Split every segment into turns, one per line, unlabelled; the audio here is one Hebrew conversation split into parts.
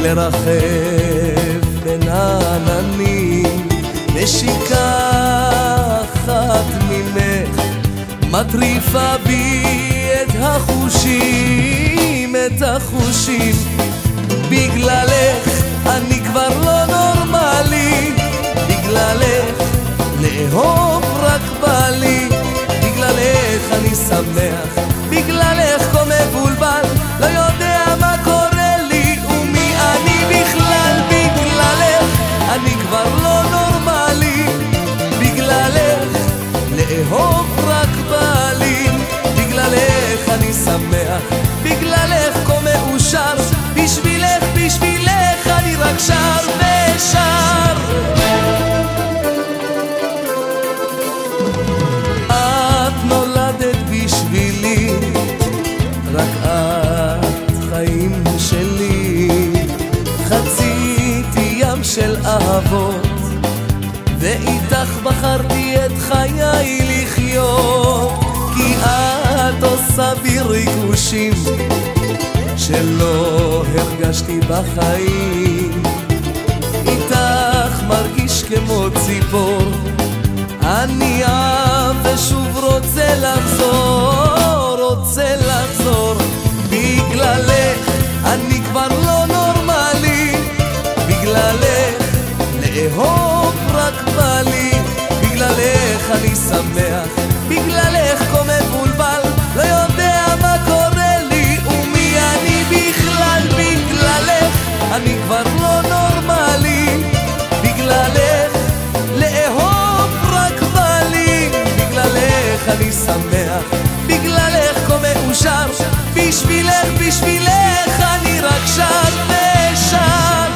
לרחב בין העננים, נשיקה אחת ממך מטריפה בי את החושים, את החושים. בגללך אני כבר לא נורמלי, בגללך לאהוב רק בא לי, בגללך אני שמח, בגללך כה מבולבל, לא יודע מה קורה לי ומי אני בכלל. בגללך אני כבר לא נורמלי, בגללך לאהוב רק בא לי, בגללך אני שמח, בגללך כה מאושר, בשבילך, בשבילך אני רק שר ושר. את נולדת בשבילי, רק את חיים שלי, חציתי ים של אהבות, ואיתך בחרתי את חיי לחיות, כי את עושה בי ריגושים שלא הרגשתי בחיים. איתך מרגיש כמו ציפור, אני עף ושוב רוצה לחזור, רוצה לחזור. בגללך אני כבר לא נורמלי, בגללך לאהוב רק בא לי, בגללך אני שמח, בגללך כה מבולבל, לא יודע מה קורה לי ומי אני בכלל. בגללך אני כבר לא נורמלי, בגללך לאהוב רק בא לי, בגללך אני שמח, בגללך כה מאושר, בשבילך, בשבילך אני רק שר ושר.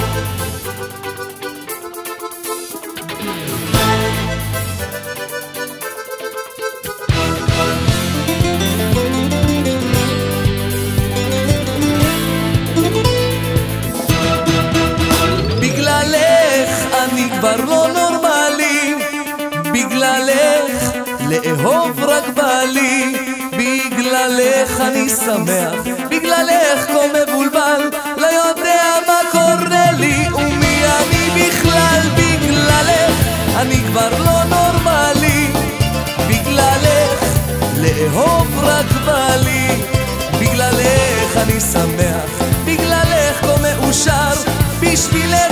כבר לא נורמלי, בגללך לאהוב רק בא לי, בגללך אני שמח, בגללך כה מבולבל, לא יודע מה קורה לי ומי אני בכלל. בגללך אני כבר לא נורמלי, בגללך לאהוב רק בא לי, בגללך אני שמח, בגללך כה מאושר, בשבילך,